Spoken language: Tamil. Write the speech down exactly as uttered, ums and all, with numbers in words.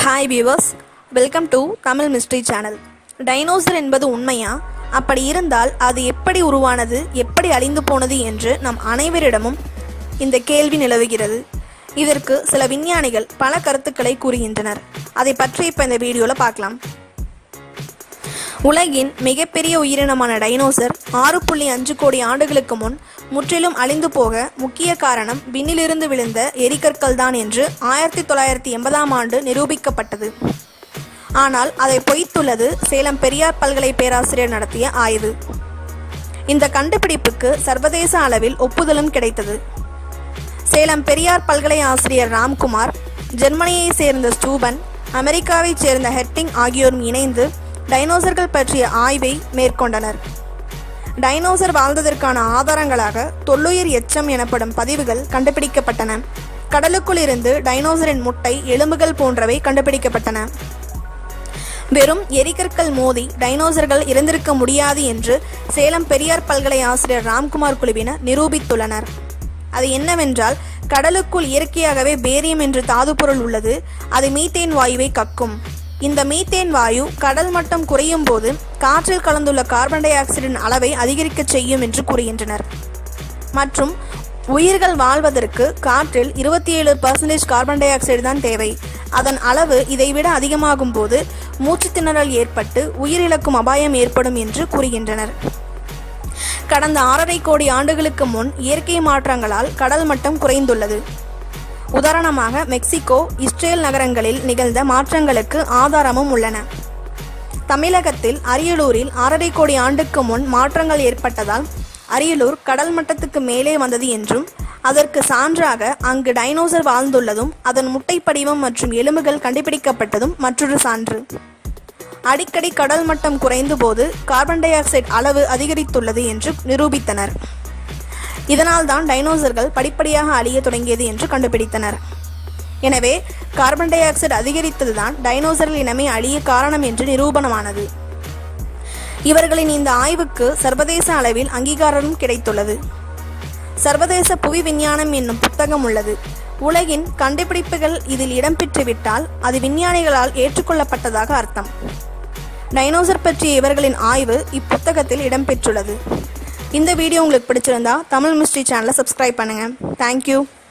Hi viewers, welcome to Tamil Mystery Channel. Dinosaur என்பது உண்மையா? அப்படி இருந்தால் அது எப்படி உருவானது, எப்படி அழிந்து போனது என்று நம் அனைவரிடமும் இந்த கேள்வி நிலவுகிறது. இதற்கு சில விஞ்ஞானிகள் பல கருத்துக்களை கூறுகின்றனர். அதை பற்றி இப்ப இந்த வீடியோல பார்க்கலாம். உலகின் மிகப்பெரிய உயிரினமான டைனோசர் ஆறு புள்ளி அஞ்சு கோடி ஆண்டுகளுக்கு முன் முற்றிலும் அழிந்து போக முக்கிய காரணம் விண்ணிலிருந்து விழுந்த எரிகற்கள் தான் என்று ஆயிரத்தி தொள்ளாயிரத்தி எண்பதாம் ஆண்டு நிரூபிக்கப்பட்டது. ஆனால் அதை பொய்த்துள்ளது சேலம் பெரியார் பல்கலை பேராசிரியர் நடத்திய ஆய்வு. இந்த கண்டுபிடிப்புக்கு சர்வதேச அளவில் ஒப்புதலும் கிடைத்தது. சேலம் பெரியார் பல்கலை ஆசிரியர் ராம்குமார், ஜெர்மனியை சேர்ந்த ஸ்டூபன், அமெரிக்காவை சேர்ந்த ஹெட்டிங் ஆகியோரும் இணைந்து டைனோசர்கள் பற்றிய ஆய்வை மேற்கொண்டனர். டைனோசர் வாழ்ந்ததற்கான ஆதாரங்களாக தொல்லுயிர் எச்சம் எனப்படும் பதிவுகள் கண்டுபிடிக்கப்பட்டன. கடலுக்குள் இருந்து டைனோசரின் முட்டை, எலும்புகள் போன்றவை கண்டுபிடிக்கப்பட்டன. வெறும் எரிகற்கள் மோதி டைனோசர்கள் இறந்திருக்க முடியாது என்று சேலம் பெரியார் பல்கலை ஆசிரியர் ராம்குமார் குழுவினர் நிரூபித்துள்ளனர். அது என்னவென்றால், கடலுக்குள் இயற்கையாகவே பேரியம் என்ற தாது பொருள் உள்ளது. அது மீத்தேன் வாயுவை கக்கும். இந்த மீத்தேன் வாயு கடல் மட்டம் குறையும் போது காற்றில் கலந்துள்ள கார்பன் டை ஆக்சைடின் அளவை அதிகரிக்க செய்யும் என்று கூறுகின்றனர். மற்றும் உயிர்கள் வாழ்வதற்கு காற்றில் இருபத்தி ஏழு பர்சன்டேஜ் கார்பன் டை ஆக்சைடு தான் தேவை. அதன் அளவு இதைவிட அதிகமாகும் போது மூச்சு திணறல் ஏற்பட்டு உயிரிழக்கும் அபாயம் ஏற்படும் என்று கூறுகின்றனர். கடந்த ஆறரை கோடி ஆண்டுகளுக்கு முன் இயற்கை மாற்றங்களால் கடல் மட்டம் குறைந்துள்ளது. உதாரணமாக மெக்சிகோ, இஸ்ரேல் நகரங்களில் நிகழ்ந்த மாற்றங்களுக்கு ஆதாரமும் உள்ளன. தமிழகத்தில் அரியலூரில் ஆறரை கோடி ஆண்டுக்கு முன் மாற்றங்கள் ஏற்பட்டதால் அரியலூர் கடல் மட்டத்துக்கு மேலே வந்தது என்றும், அதற்கு சான்றாக அங்கு டைனோசர் வாழ்ந்துள்ளதும் அதன் முட்டை படிவம் மற்றும் எலும்புகள் கண்டுபிடிக்கப்பட்டதும் மற்றொரு சான்று. அடிக்கடி கடல் மட்டம் குறைந்த போது கார்பன் டை ஆக்சைடு அளவு அதிகரித்துள்ளது என்று நிரூபித்தனர். இதனால் தான் டைனோசர்கள் படிப்படியாக அழிய தொடங்கியது என்று கண்டுபிடித்தனர். எனவே கார்பன் டை ஆக்சைடு அதிகரித்ததுதான் டைனோசர்கள் இனமே அழிய காரணம் என்று நிரூபணமானது. இவர்களின் இந்த ஆய்வுக்கு சர்வதேச அளவில் அங்கீகாரமும் கிடைத்துள்ளது. சர்வதேச புவி விஞ்ஞானம் என்னும் புத்தகம் உள்ளது. உலகின் கண்டுபிடிப்புகள் இதில் இடம்பெற்றுவிட்டால் அது விஞ்ஞானிகளால் ஏற்றுக்கொள்ளப்பட்டதாக அர்த்தம். டைனோசர் பற்றிய இவர்களின் ஆய்வு இப்புத்தகத்தில் இடம்பெற்றுள்ளது. இந்த வீடியோ உங்களுக்கு பிடிச்சிருந்தா தமிழ் மிஸ்ட்ரி சேனலை சப்ஸ்கிரைப் பண்ணுங்க. தேங்க்யூ.